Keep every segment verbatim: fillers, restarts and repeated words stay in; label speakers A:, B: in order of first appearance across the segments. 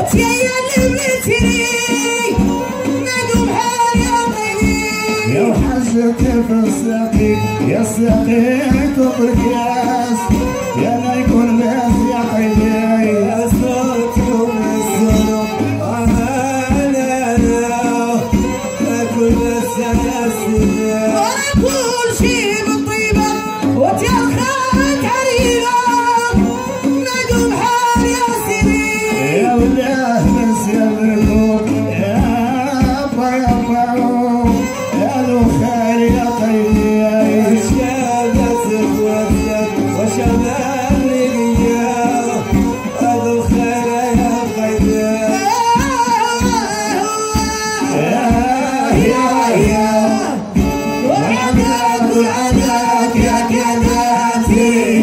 A: كيف الساقي يا ساقي كبر كاس يا ما يكون ناس يا قيدي يا صوتكم الظلم انا انا كل السلاسل كل شي بالطيبه وتيخاك علينا ندوم حال يا سيدي يا ولاه بس يا بركوب يا با يا با يا لو خير يا قيدي شابت وزت وشباب لقيا هذا الخير يا قيدي يا يا يا وعدك وعدك يا كناتي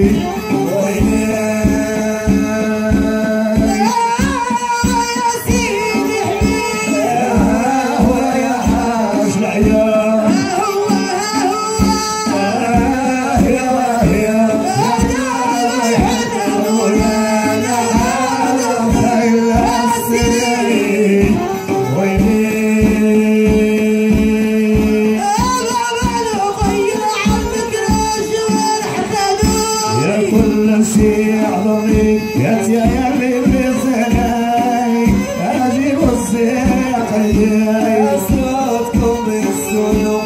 A: صوتكم السلوك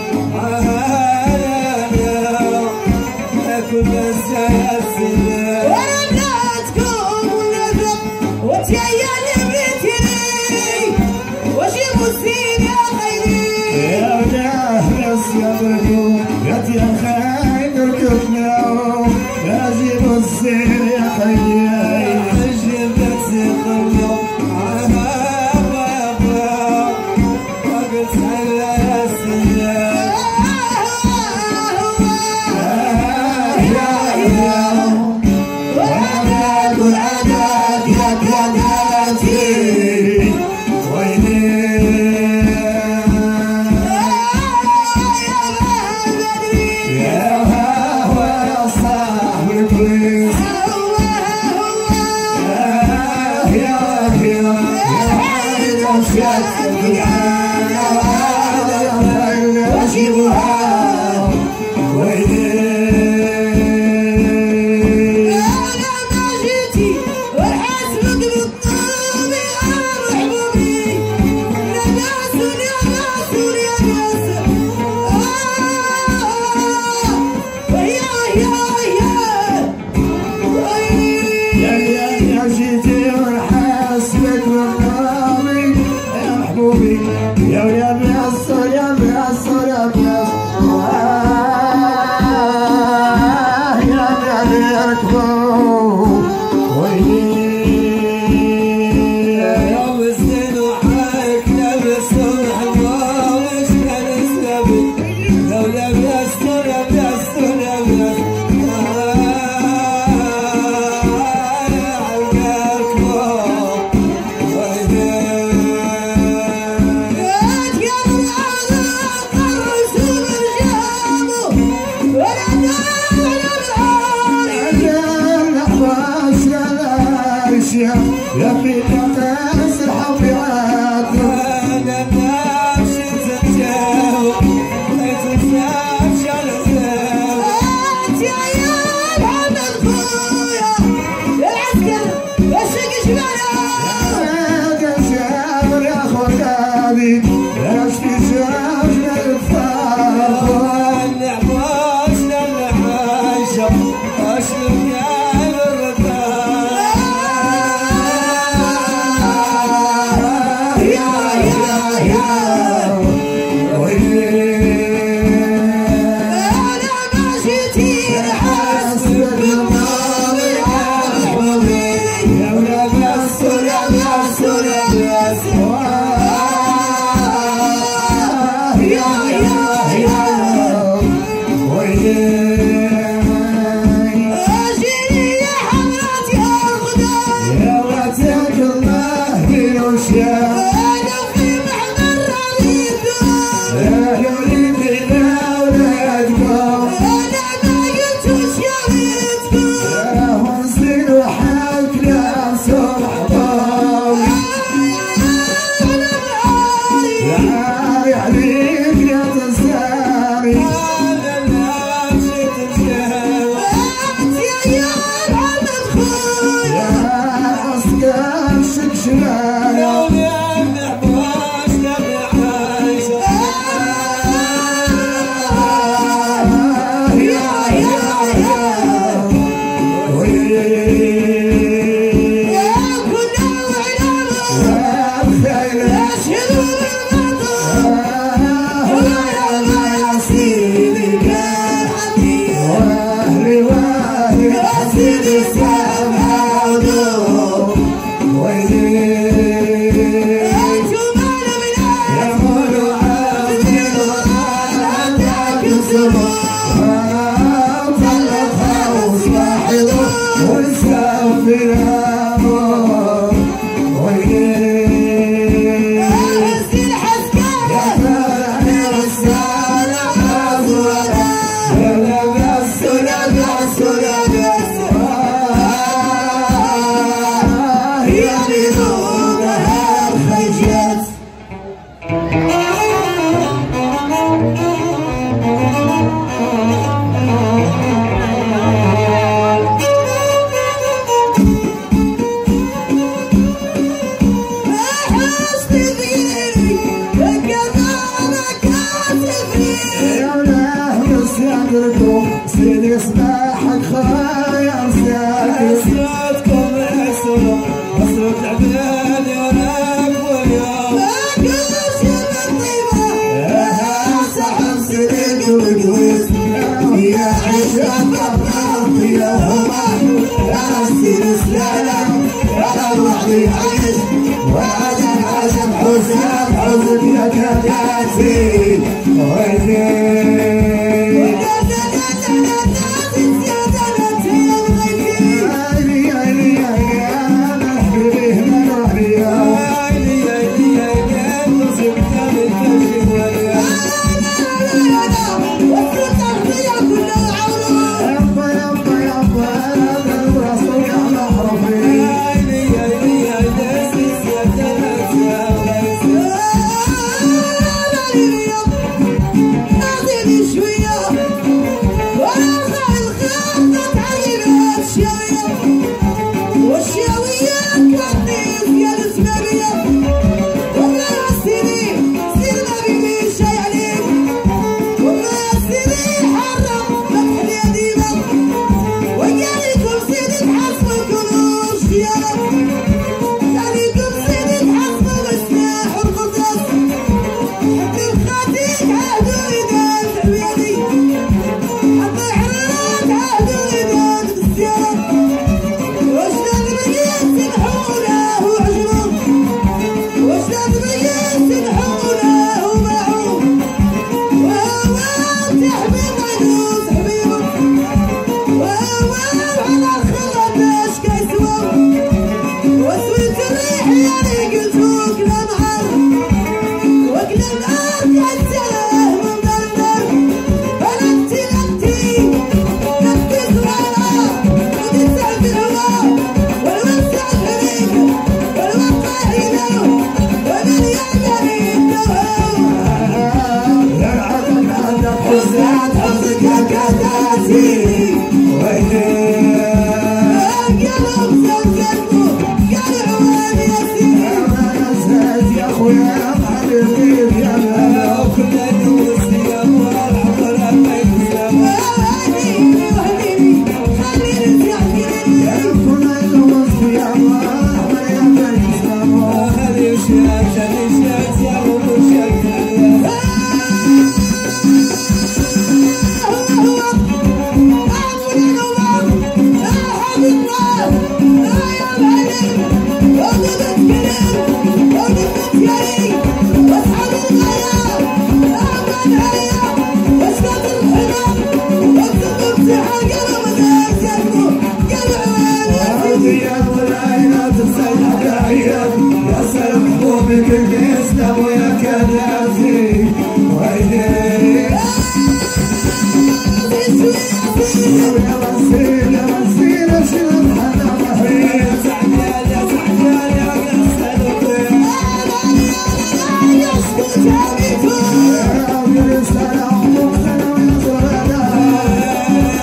A: كل السلاسل ولادكم ونذب وتيال بيتي وجيبوا الزين يا خيري يا ولاه بس يا بركوب يا يا خير ركبنا يا جيبوا الزين يا خيري جبت قلوب يا يا بيصر يا بيصر يا بيصر يا يا يركبوا ويلي يا وزن وحالك لابس الحمار وش هالسبب لو لا بيصر يا بيصر يا بيصر يا في نفس الحبيات انا ماشي تتجاوب تتجاوب شلزاوب انت يا محمد خويا العسكر الشق شمالة يا شامر يا خويا ايش في شامر الفار نحوشنا الحاجة اشرب يا الرفاق
B: يا
A: سيدي صباحك خير سيادتكم السلام مصروف العباد يا راك واليوم ما قلش يا طيبة يا سحب سيدك وقويس يا عشاق الضغط يا هما يا سيدي سلالة يا روحي عيش وعدم عزم حسن حزن يا كداتي ويدي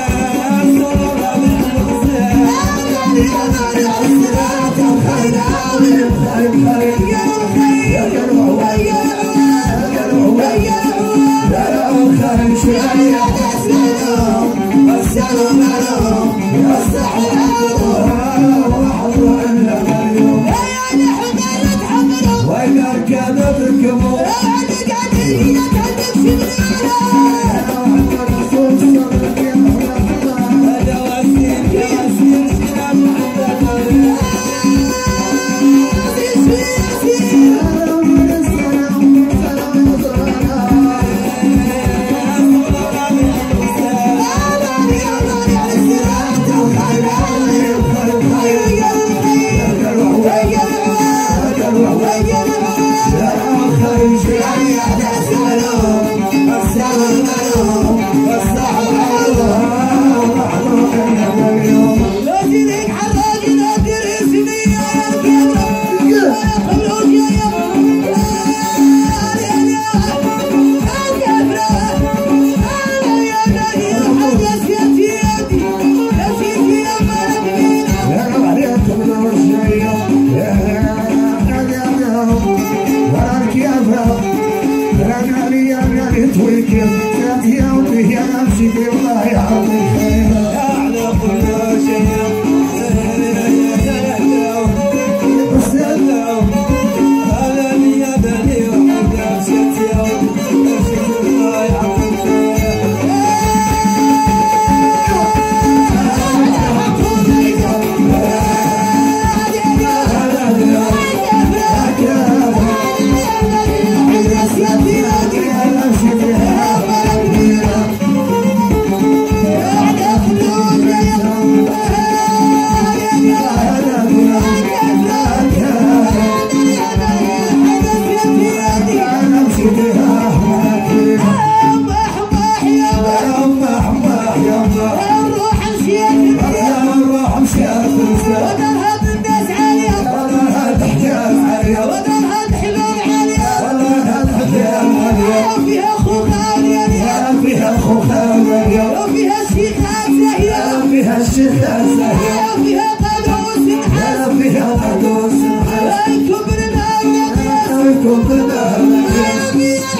B: يا فيها